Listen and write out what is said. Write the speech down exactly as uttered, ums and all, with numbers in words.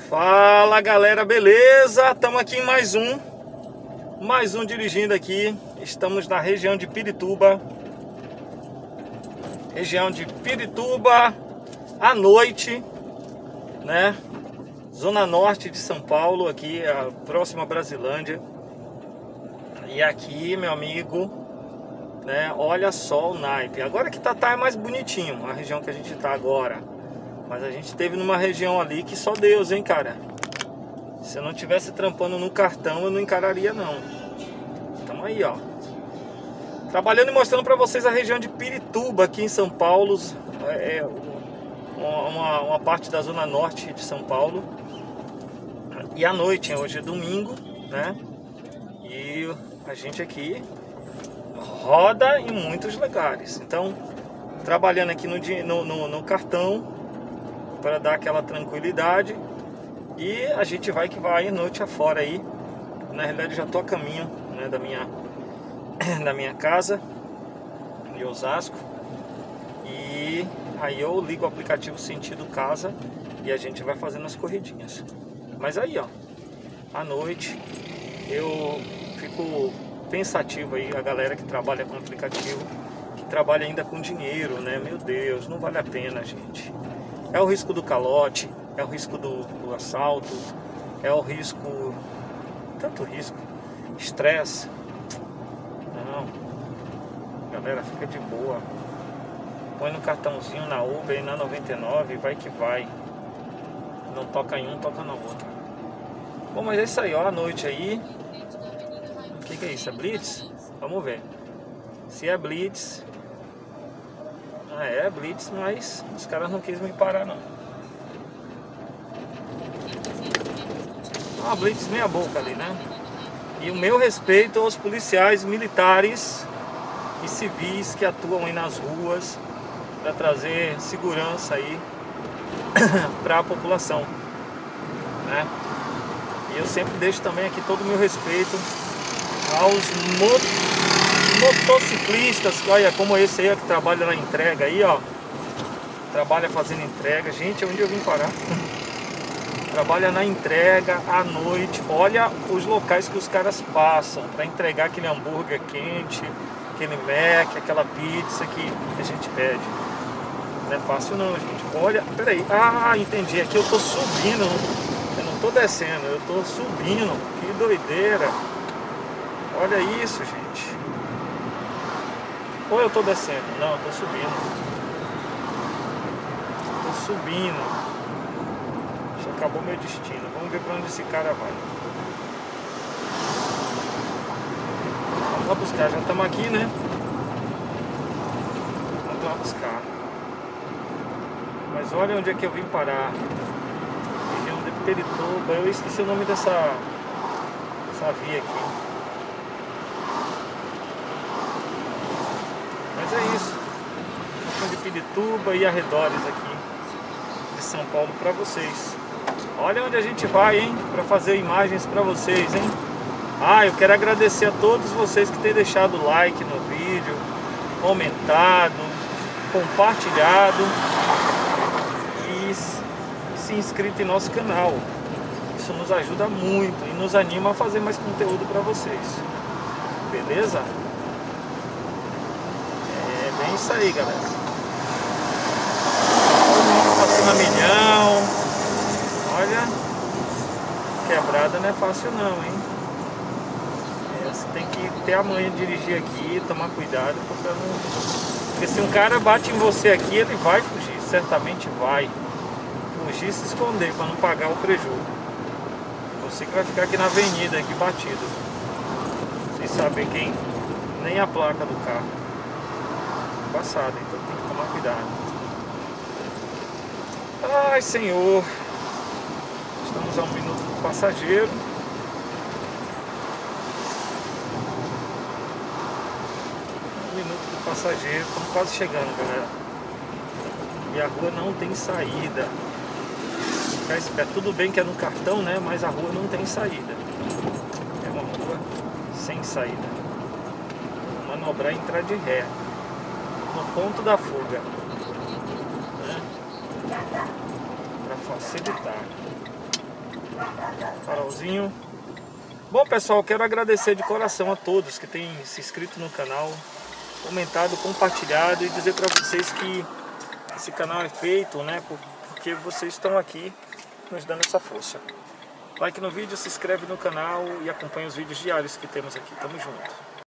Fala galera, beleza? Estamos aqui em mais um Mais um dirigindo aqui. Estamos na região de Pirituba. Região de Pirituba à noite, né? Zona norte de São Paulo, aqui a próxima Brasilândia. E aqui, meu amigo, né? Olha só o naipe. Agora que tá, tá mais bonitinho a região que a gente tá agora. Mas a gente esteve numa região ali que só Deus, hein, cara. Se eu não tivesse trampando no cartão, eu não encararia, não. Tamo aí, ó. Trabalhando e mostrando pra vocês a região de Pirituba, aqui em São Paulo. É uma, uma parte da zona norte de São Paulo. E à noite, hoje é domingo, né? E a gente aqui roda em muitos lugares. Então, trabalhando aqui no, no, no, no cartão, para dar aquela tranquilidade. E a gente vai que vai noite afora aí. Na realidade já tô a caminho, né, da minha da minha casa em Osasco. E aí eu ligo o aplicativo sentido casa e a gente vai fazendo as corridinhas. Mas aí, ó, à noite eu fico pensativo aí, a galera que trabalha com aplicativo, que trabalha ainda com dinheiro, né? Meu Deus, não vale a pena, gente. É o risco do calote, é o risco do, do assalto, é o risco, tanto risco, estresse. Não, galera, fica de boa. Põe no cartãozinho na Uber e na noventa e nove, vai que vai. Não toca em um, toca na outra. Bom, mas é isso aí, ó, à noite aí. O que, que é isso? É Blitz? Vamos ver. Se é Blitz... Ah, é Blitz, mas os caras não quis me parar, não. Uma Blitz meia boca ali, né? E o meu respeito aos policiais militares e civis que atuam aí nas ruas para trazer segurança aí para a população, né? E eu sempre deixo também aqui todo o meu respeito aos motos motociclistas, olha, como esse aí ó, que trabalha na entrega aí, ó. Trabalha fazendo entrega. Gente, onde eu vim parar? Trabalha na entrega à noite. Olha os locais que os caras passam para entregar aquele hambúrguer quente, aquele Mac, aquela pizza que a gente pede. Não é fácil não, gente. Olha, peraí. Ah, entendi. Aqui eu tô subindo. Eu não tô descendo, eu tô subindo. Que doideira. Olha isso, gente. Ou eu tô descendo? Não, eu tô subindo. Tô subindo. Já acabou meu destino. Vamos ver pra onde esse cara vai. Vamos lá buscar. Já estamos aqui, né? Vamos lá buscar. Mas olha onde é que eu vim parar. Região de Pirituba. Eu esqueci o nome dessa, dessa via aqui. Mas é isso, de Pirituba e arredores aqui de São Paulo para vocês. Olha onde a gente vai, hein, para fazer imagens para vocês, hein. Ah, eu quero agradecer a todos vocês que têm deixado like no vídeo, comentado, compartilhado e se inscrito em nosso canal. Isso nos ajuda muito e nos anima a fazer mais conteúdo para vocês. Beleza? É isso aí, galera. Todo mundo passando a milhão. Olha, quebrada não é fácil não, hein? É, você tem que ter a manha de dirigir aqui, tomar cuidado, porque, não... porque se um cara bate em você aqui, ele vai fugir, certamente vai fugir e se esconder para não pagar o prejuízo. Você que vai ficar aqui na avenida, aqui batido, sem saber quem, nem a placa do carro. Passada, então tem que tomar cuidado. Ai, Senhor. Estamos a um minuto do passageiro. Um minuto do passageiro. Estamos quase chegando, galera. E a rua não tem saída. Ficar esperto. Tudo bem que é no cartão, né? Mas a rua não tem saída. É uma rua sem saída. Vou manobrar e entrar de ré. No ponto da fuga, né? Para facilitar. Farolzinho. Bom, pessoal, quero agradecer de coração a todos que têm se inscrito no canal, comentado, compartilhado, e dizer para vocês que esse canal é feito, né, porque vocês estão aqui nos dando essa força. Like no vídeo, se inscreve no canal e acompanha os vídeos diários que temos aqui. Tamo junto.